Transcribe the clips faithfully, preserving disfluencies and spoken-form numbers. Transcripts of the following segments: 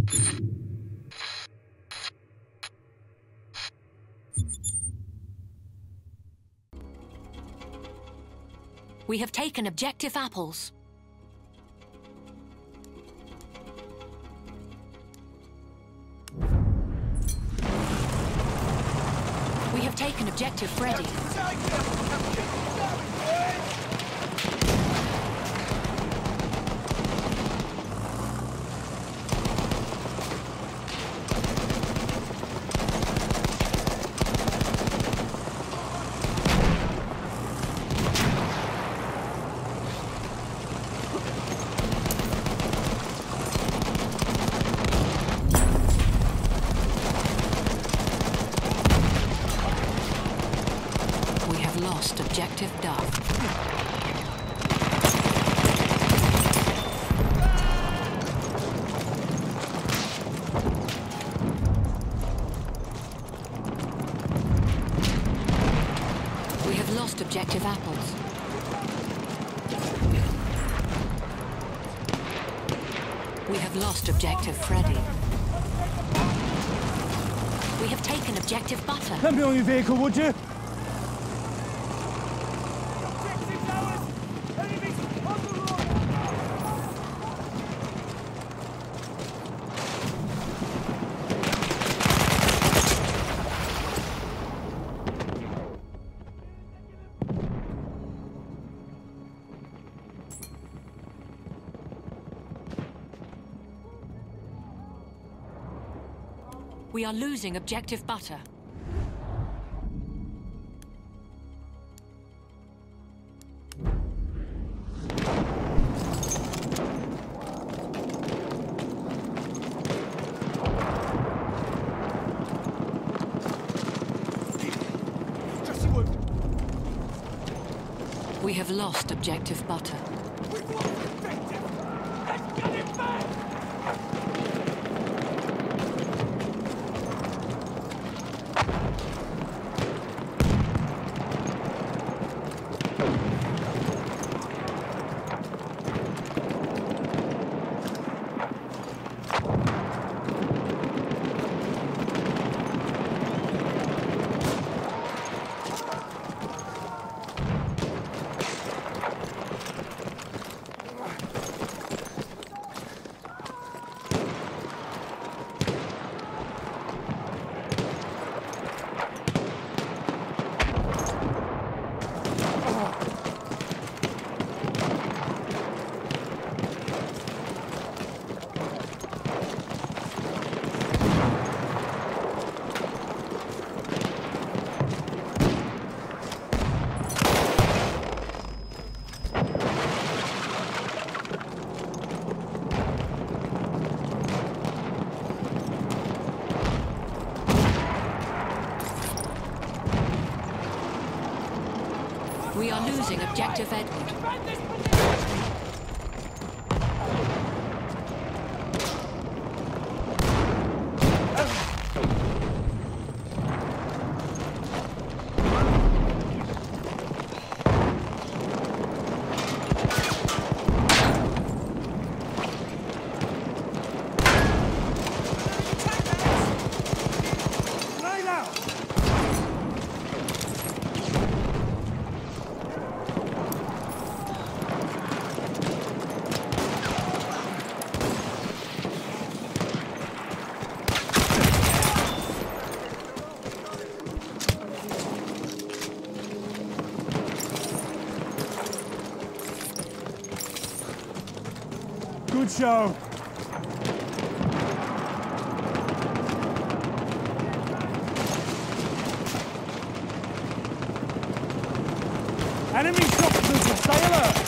We have taken objective apples. We have taken objective Freddy. Lost objective Duff. We have lost objective apples. We have lost objective Freddy. We have taken objective Butter. Let me on your vehicle, would you? We are losing objective Butter. We have lost objective Butter. We've lost objective! Let's get it back! We are losing objective Edward. Good show. Enemy shock trooper, stay alert.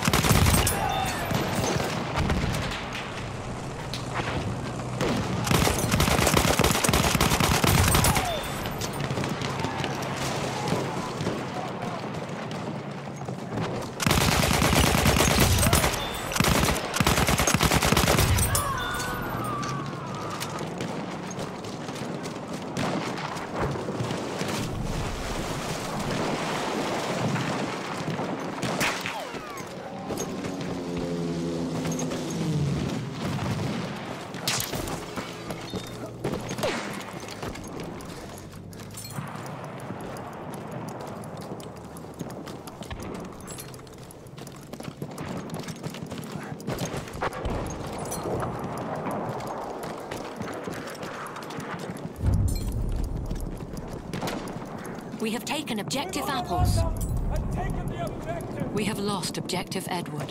We have taken objective apples. I've taken the objective. We have lost objective Edward.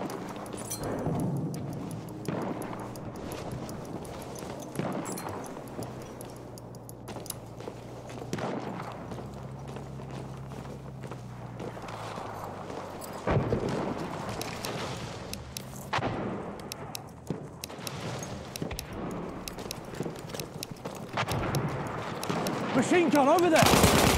Machine gun over there!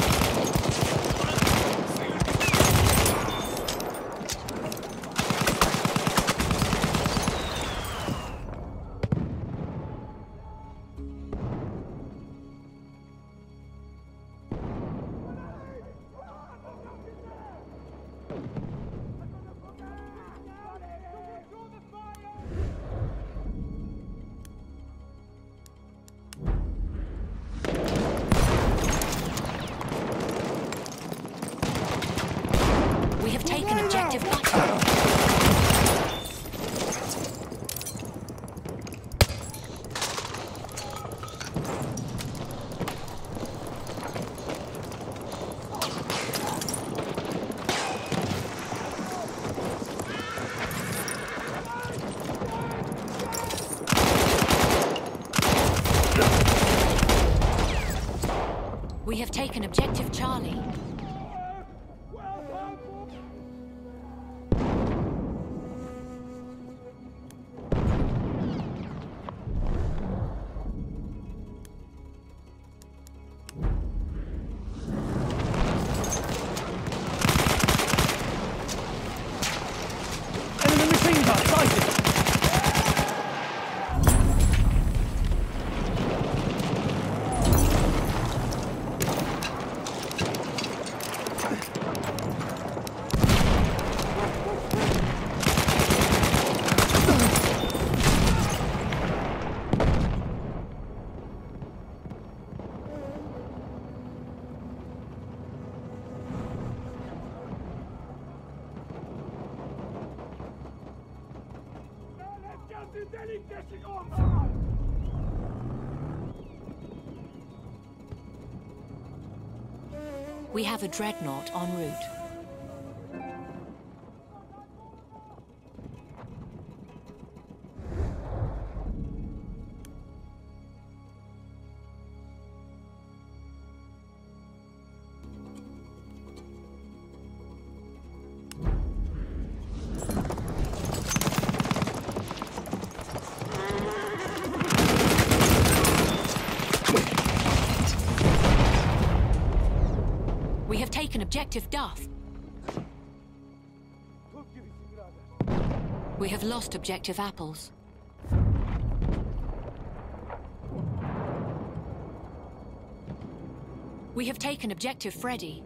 We have taken objective butter. We have taken objective Charlie. Enemy machine gun sighted! We have a dreadnought en route. We have taken objective Duff. We have lost objective Apples. We have taken objective Freddy.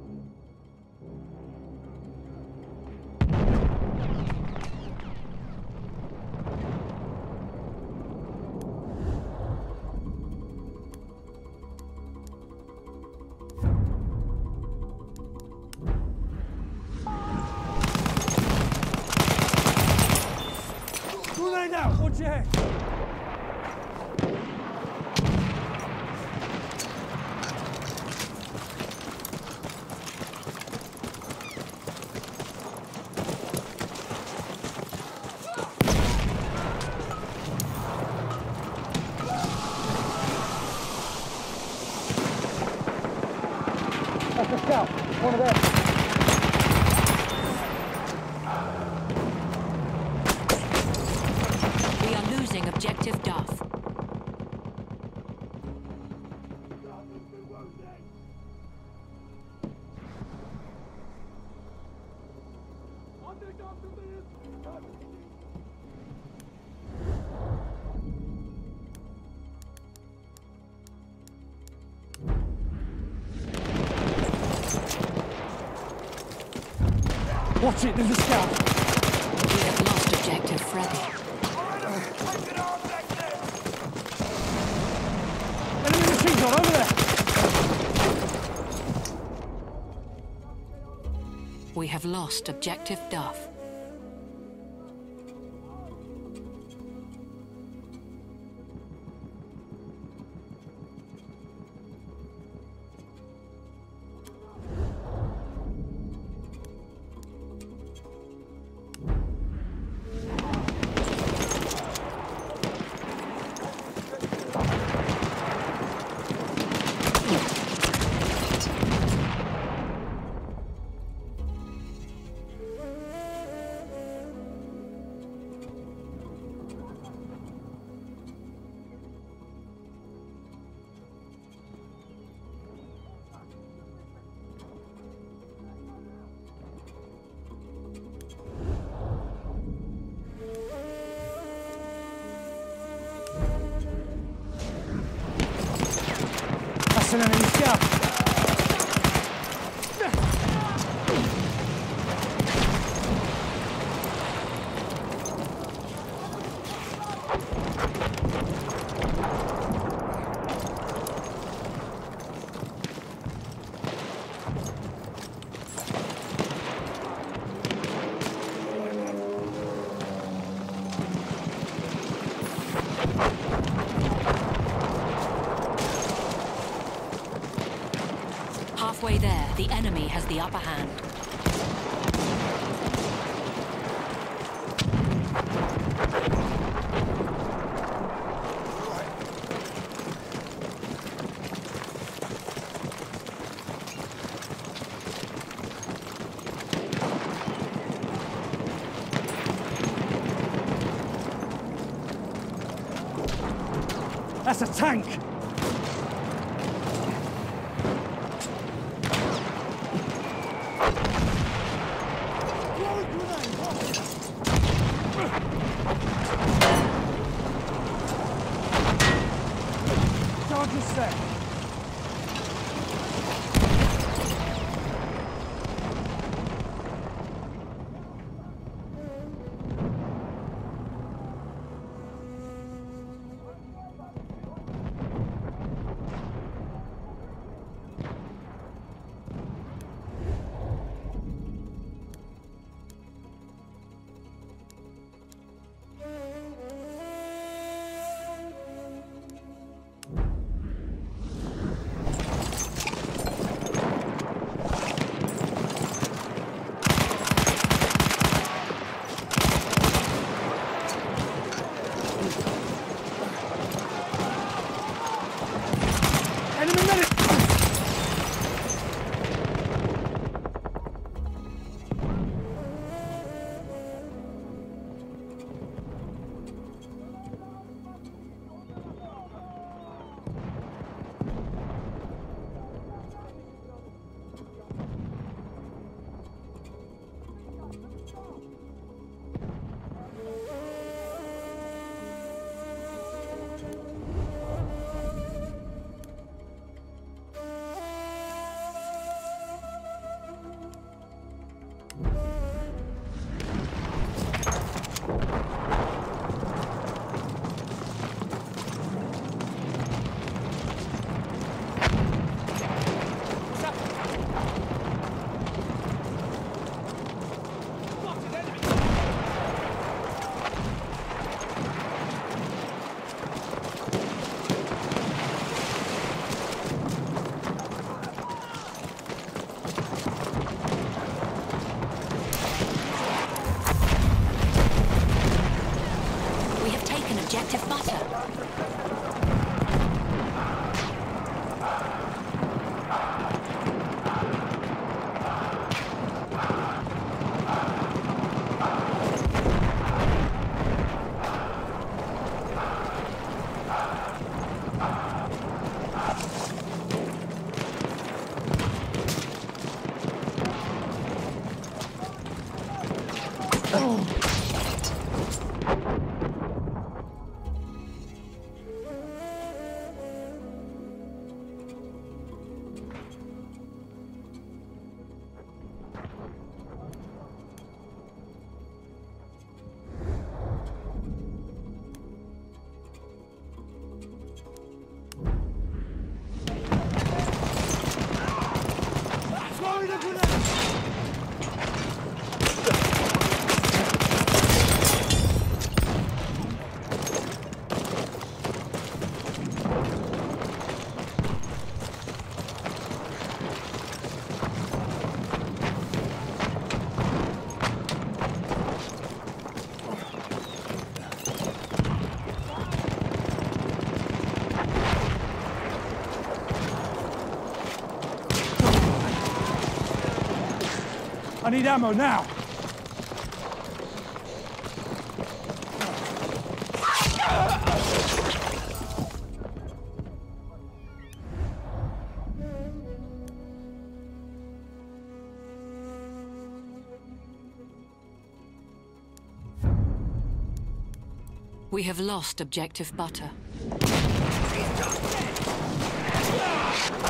Grenade out! Watch your head! That's a scout. One of them. We are losing objective Duff. Watch it, there's a scout. We have lost objective Freddy. Enemy machine gun over there. We have lost objective Duff. That's an enemy scout. Halfway there, the enemy has the upper hand. That's a tank! Charge is set. Enemy medic! Objective butter. I need ammo now. We have lost objective butter. He's just dead.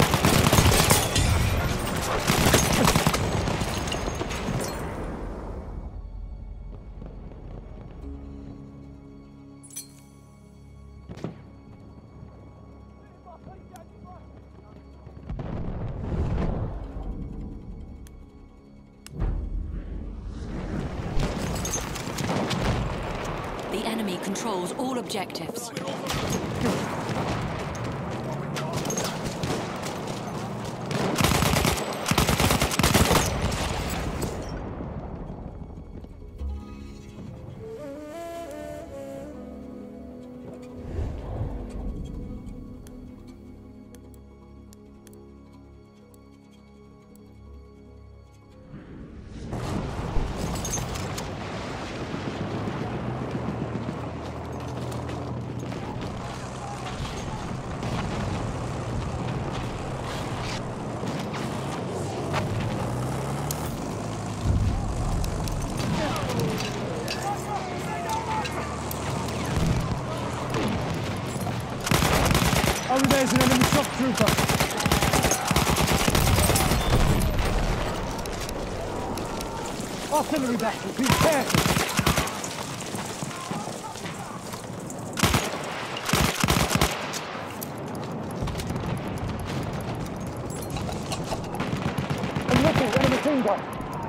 controls all objectives. Over there's an enemy shock trooper. Artillery battery, be careful. I'm looking, enemy team gun.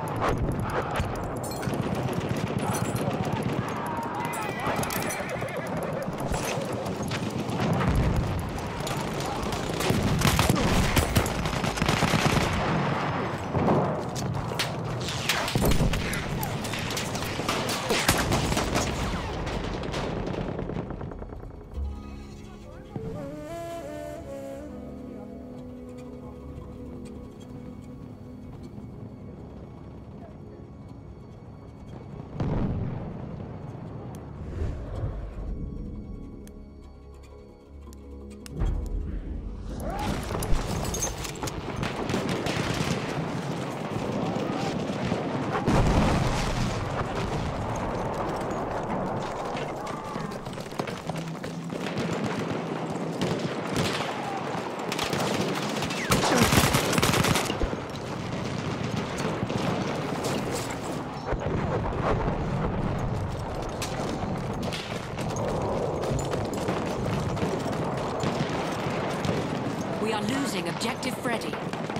We are losing objective Freddy.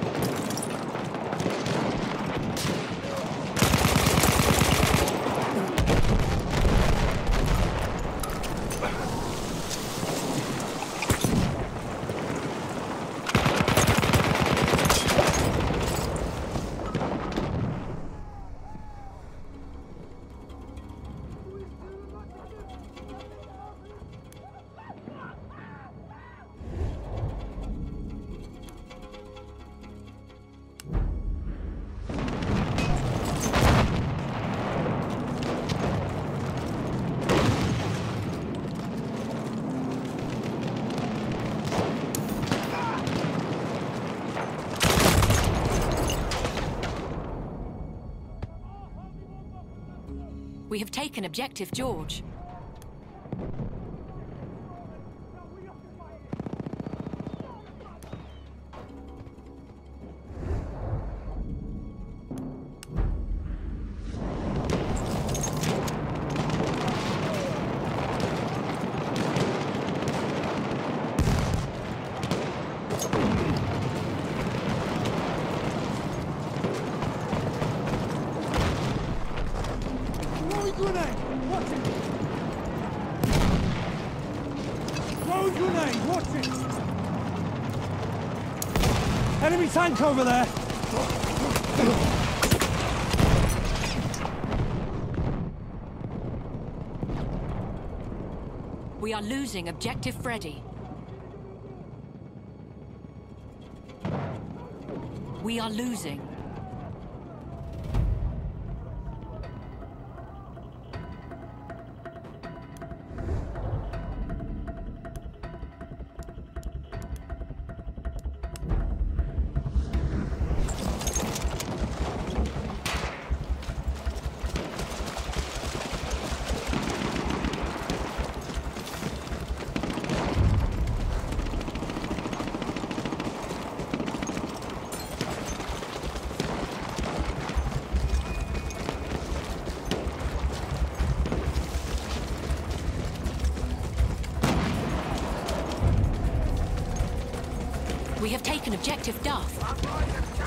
We have taken objective George. Grenade! Watch it! Throw grenade! Watch it! Enemy tank over there! We are losing objective Freddy. We are losing. We have taken objective Duff.